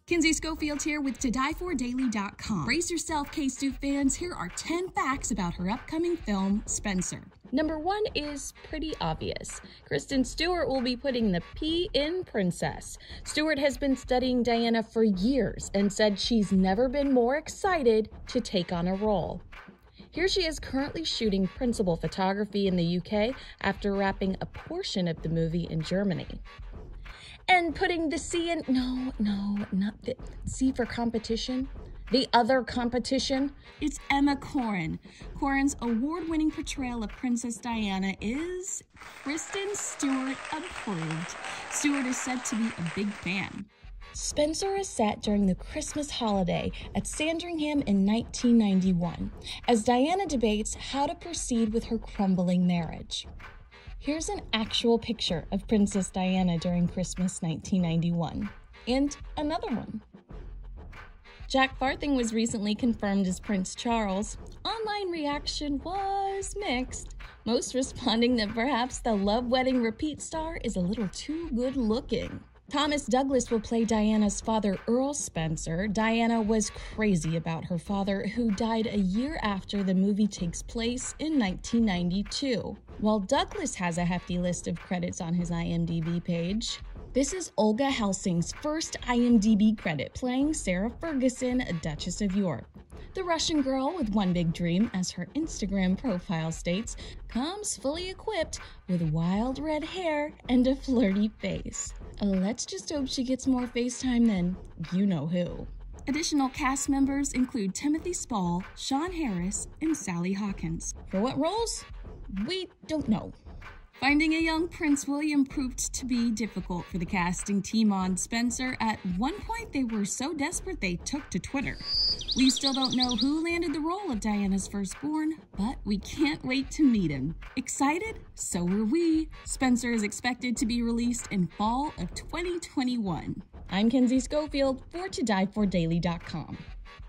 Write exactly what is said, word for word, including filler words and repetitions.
Kinsey Schofield here with to die for daily dot com. Brace yourself, K-Stu fans. Here are ten facts about her upcoming film, Spencer. Number one is pretty obvious. Kristen Stewart will be putting the P in princess. Stewart has been studying Diana for years and said she's never been more excited to take on a role. Here she is currently shooting principal photography in the U K after wrapping a portion of the movie in Germany. And putting the C in, no, no, not the C for competition, the other competition. It's Emma Corrin. Corrin's award-winning portrayal of Princess Diana is Kristen Stewart approved. Stewart is said to be a big fan. Spencer is set during the Christmas holiday at Sandringham in nineteen ninety-one, as Diana debates how to proceed with her crumbling marriage. Here's an actual picture of Princess Diana during Christmas nineteen ninety-one, and another one. Jack Farthing was recently confirmed as Prince Charles. Online reaction was mixed, most responding that perhaps the Love Wedding repeat star is a little too good looking. Thomas Douglas will play Diana's father, Earl Spencer. Diana was crazy about her father, who died a year after the movie takes place in nineteen ninety-two. While Douglas has a hefty list of credits on his I M D B page, this is Olga Hellsing's first I M D B credit, playing Sarah Ferguson, Duchess of York. The Russian girl with one big dream, as her Instagram profile states, comes fully equipped with wild red hair and a flirty face. Let's just hope she gets more FaceTime than you-know-who. Additional cast members include Timothy Spall, Sean Harris, and Sally Hawkins. For what roles? We don't know. Finding a young Prince William proved to be difficult for the casting team on Spencer. At one point, they were so desperate they took to Twitter. We still don't know who landed the role of Diana's firstborn, but we can't wait to meet him. Excited? So are we. Spencer is expected to be released in fall of twenty twenty-one. I'm Kinsey Schofield for to die for daily dot com.